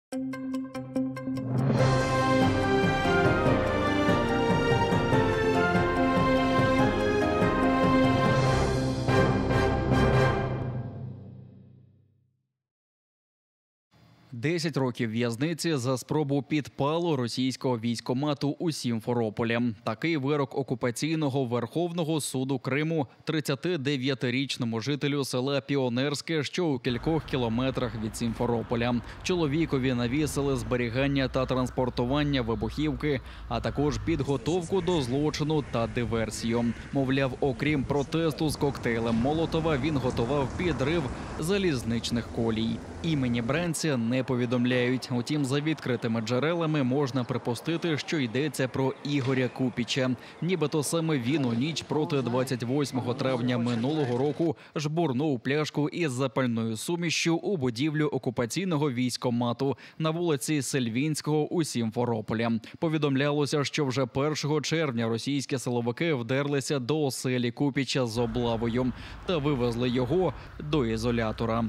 10 років в'язниці за спробу підпалу російського військкомату у Сімферополі. Такий вирок окупаційного Верховного суду Криму 39-річному жителю села Піонерське, що у кількох кілометрах від Сімферополя. Чоловікові навісили зберігання та транспортування вибухівки, а також підготовку до злочину та диверсію. Мовляв, окрім протесту з коктейлем Молотова, він готував підрив залізничних колій. Імені бранця не повідомляють. Утім, за відкритими джерелами можна припустити, що йдеться про Ігоря Купіча. Нібито саме він у ніч проти 28 травня минулого року жбурнув пляшку із запальною сумішшю у будівлю окупаційного військкомату на вулиці Сельвінського у Сімферополі. Повідомлялося, що вже 1 червня російські силовики вдерлися до оселі Купіча з облавою та вивезли його до ізолятора.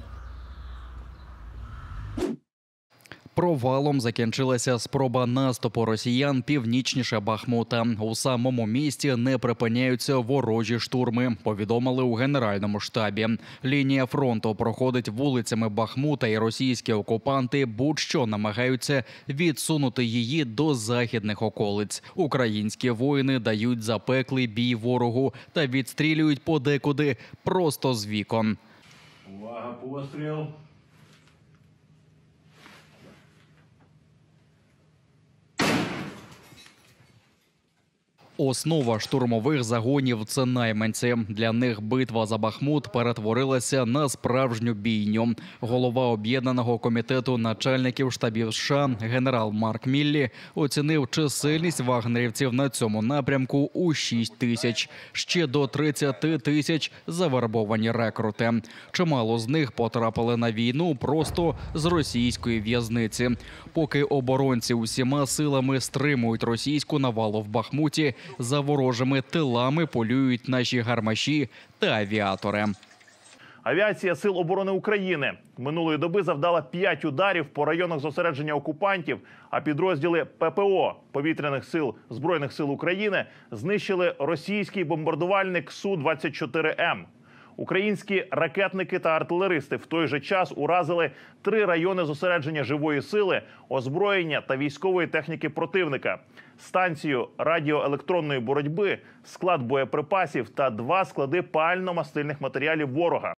Провалом закінчилася спроба наступу росіян північніше Бахмута. У самому місті не припиняються ворожі штурми, повідомили у Генеральному штабі. Лінія фронту проходить вулицями Бахмута, і російські окупанти будь-що намагаються відсунути її до західних околиць. Українські воїни дають запеклий бій ворогу та відстрілюють подекуди просто з вікон. Увага, постріл! Основа штурмових загонів – це найманці. Для них битва за Бахмут перетворилася на справжню бійню. Голова Об'єднаного комітету начальників штабів США генерал Марк Міллі оцінив чисельність вагнерівців на цьому напрямку у 6 тисяч. Ще до 30 тисяч завербовані рекрути. Чимало з них потрапили на війну просто з російської в'язниці. Поки оборонці усіма силами стримують російську навалу в Бахмуті, за ворожими тилами полюють наші гармаші та авіатори. Авіація Сил оборони України минулої доби завдала 5 ударів по районах зосередження окупантів, а підрозділи ППО Повітряних сил Збройних сил України знищили російський бомбардувальник Су-24М. Українські ракетники та артилеристи в той же час уразили 3 райони зосередження живої сили, озброєння та військової техніки противника, станцію радіоелектронної боротьби, склад боєприпасів та 2 склади пально-мастильних матеріалів ворога.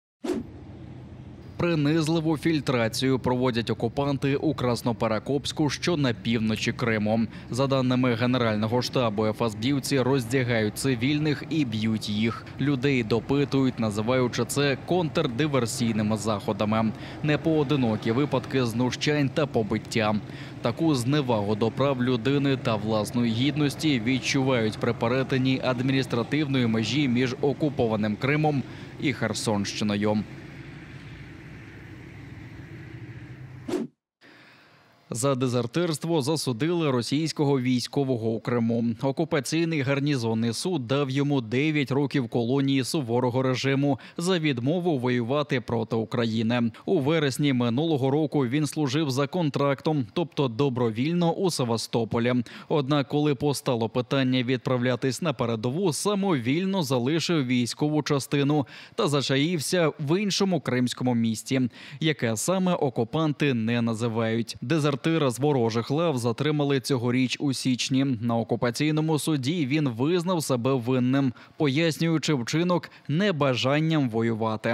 Принизливу фільтрацію проводять окупанти у Красноперекопську, що на півночі Криму. За даними Генерального штабу, ФСБівці роздягають цивільних і б'ють їх. Людей допитують, називаючи це контрдиверсійними заходами. Непоодинокі випадки знущань та побиття. Таку зневагу до прав людини та власної гідності відчувають при перетині адміністративної межі між окупованим Кримом і Херсонщиною. За дезертирство засудили російського військового у Криму. Окупаційний гарнізонний суд дав йому 9 років колонії суворого режиму за відмову воювати проти України. У вересні минулого року він служив за контрактом, тобто добровільно у Севастополі. Однак, коли постало питання відправлятись на передову, самовільно залишив військову частину та зачаївся в іншому кримському місті, яке саме окупанти не називають. Дезертира з ворожих лав затримали цьогоріч у січні. На окупаційному суді він визнав себе винним, пояснюючи вчинок небажанням воювати.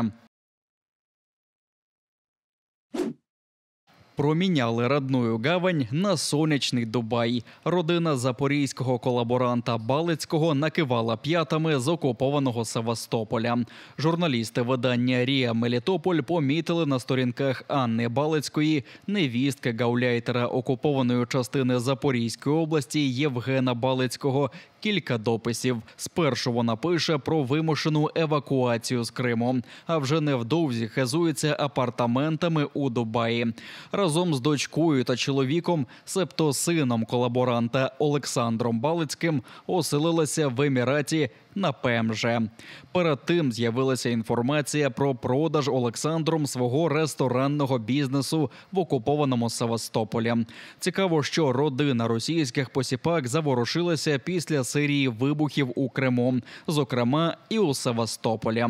Проміняли родную гавань на сонячний Дубай. Родина запорізького колаборанта Балицького накивала п'ятами з окупованого Севастополя. Журналісти видання «Ріа Мелітополь» помітили на сторінках Анни Балицької, невістки гауляйтера окупованої частини Запорізької області Євгена Балицького, кілька дописів. Спершу вона пише про вимушену евакуацію з Криму, а вже невдовзі хизується апартаментами у Дубаї. Разом з дочкою та чоловіком, себто сином колаборанта Олександром Балицьким, оселилася в Еміраті на ПМЖ. Перед тим з'явилася інформація про продаж Олександром свого ресторанного бізнесу в окупованому Севастополі. Цікаво, що родина російських посіпак заворушилася після серії вибухів у Криму, зокрема і у Севастополі.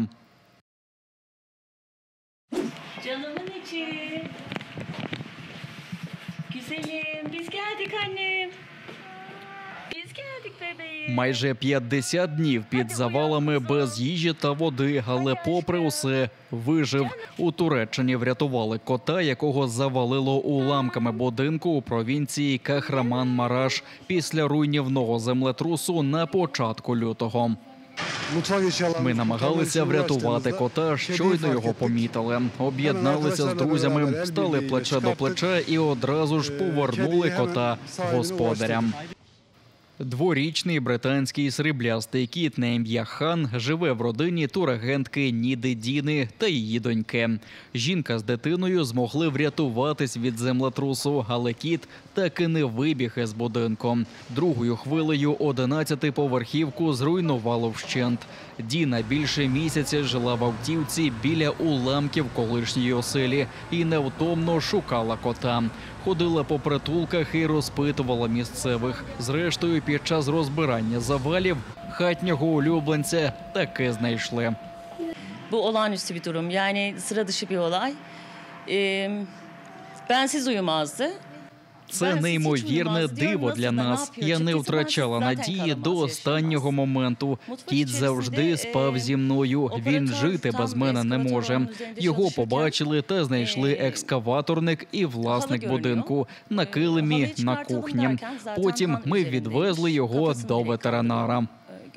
Canımın içi. Güzelim, biz geldik annem. Biz geldik bebeğim. Майже 50 днів під завалами без їжі та води, але попри усе вижив. У Туреччині врятували кота, якого завалило уламками будинку у провінції Кахраман-Мараш після руйнівного землетрусу на початку лютого. Ми намагалися врятувати кота, щойно його помітили. Об'єдналися з друзями, стали плече до плеча і одразу ж повернули кота господарям. Дворічний британський сріблястий кіт на ім'я Хан живе в родині турагентки Ніди Діни та її доньки. Жінка з дитиною змогли врятуватись від землетрусу, але кіт так і не вибіг із будинку. Другою хвилею 11-поверхівку зруйнувало вщент. Діна більше місяця жила в автівці біля уламків колишньої оселі і невтомно шукала кота. Ходила по притулках і розпитувала місцевих. Зрештою, під час розбирання завалів хатнього улюбленця таки знайшли. Bu olağanüstü bir durum. Yani sıra dışı bir olay. Bensiz uyumazdı. Це неймовірне диво для нас. Я не втрачала надії до останнього моменту. Кіт завжди спав зі мною. Він жити без мене не може. Його побачили та знайшли екскаваторник і власник будинку на килимі на кухні. Потім ми відвезли його до ветеринара.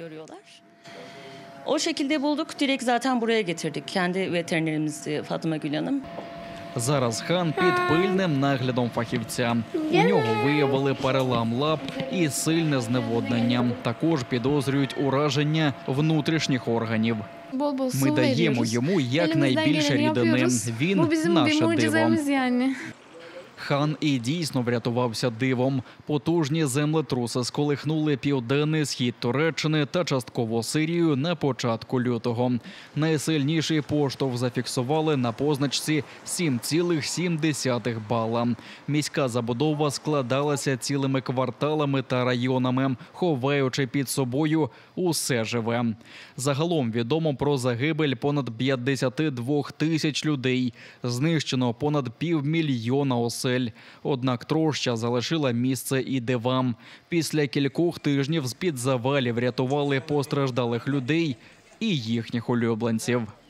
O şekilde bulduk. Direkt zaten buraya getirdik. Kendi veterinerimiz Fatma Gül Hanım. Зараз Хан під пильним наглядом фахівця. У нього виявили перелам лап і сильне зневоднення. Також підозрюють ураження внутрішніх органів. Ми даємо йому якнайбільше рідини. Він наше диво. Хан і дійсно врятувався дивом. Потужні землетруси сколихнули південний схід Туреччини та частково Сирію на початку лютого. Найсильніший поштовх зафіксували на позначці 7,7 бала. Міська забудова складалася цілими кварталами та районами, ховаючи під собою усе живе. Загалом відомо про загибель понад 52 тисяч людей. Знищено понад 500 000 осель. Однак троща залишила місце і дивам. Після кількох тижнів з-під завалів рятували постраждалих людей і їхніх улюбленців.